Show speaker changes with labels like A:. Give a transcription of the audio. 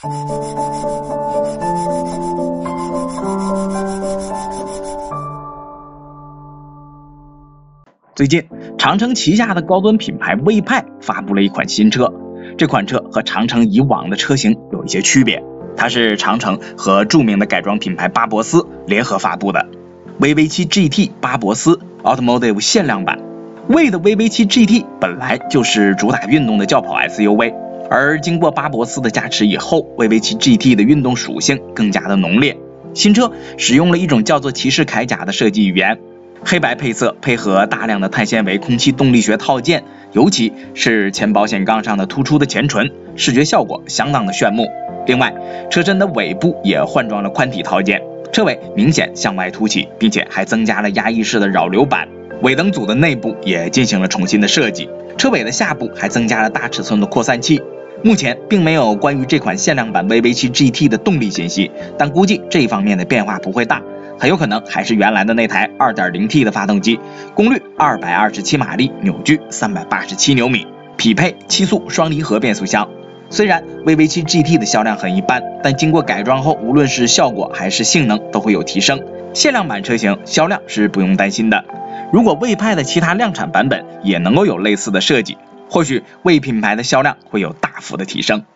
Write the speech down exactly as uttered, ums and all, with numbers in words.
A: 最近，长城旗下的高端品牌魏派发布了一款新车，这款车和长城以往的车型有一些区别，它是长城和著名的改装品牌巴博斯联合发布的 V V 七 G T 巴博斯 Automotive 限量版。魏的 V V 七 G T 本来就是主打运动的轿跑 S U V， 而经过巴博斯的加持以后 ，V V 七 G T 的运动属性更加的浓烈。新车使用了一种叫做骑士铠甲的设计语言。黑白配色配合大量的碳纤维空气动力学套件，尤其是前保险杠上的突出的前唇，视觉效果相当的炫目。另外，车身的尾部也换装了宽体套件，车尾明显向外凸起，并且还增加了压抑式的扰流板。尾灯组的内部也进行了重新的设计，车尾的下部还增加了大尺寸的扩散器。目前并没有关于这款限量版 V V 七 G T 的动力信息，但估计这一方面的变化不会大。很有可能还是原来的那台 二点零 T 的发动机，功率二百二十七马力，扭矩三百八十七牛米，匹配七速双离合变速箱。虽然 V V 七 G T 的销量很一般，但经过改装后，无论是效果还是性能都会有提升。限量版车型销量是不用担心的。如果魏派的其他量产版本也能够有类似的设计，或许魏品牌的销量会有大幅的提升。